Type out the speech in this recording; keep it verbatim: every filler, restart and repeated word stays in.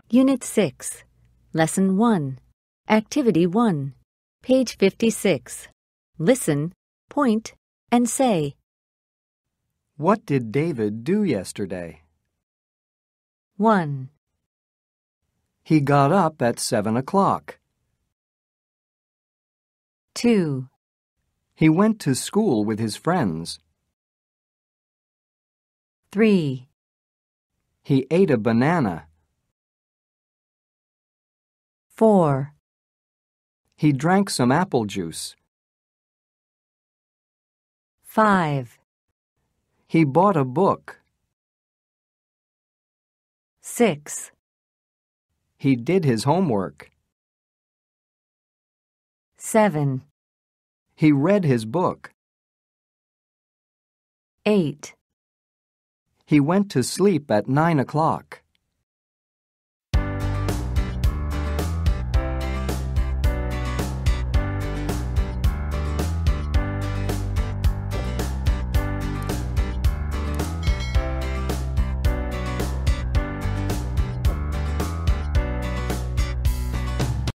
Unit six, Lesson one, Activity one, page fifty-six. Listen, point, and say. What did David do yesterday? one, He got up at seven o'clock. two, He went to school with his friends. three, He ate a banana. four, He drank some apple juice. five, He bought a book. six, He did his homework. seven, He read his book. eight, He went to sleep at nine o'clock.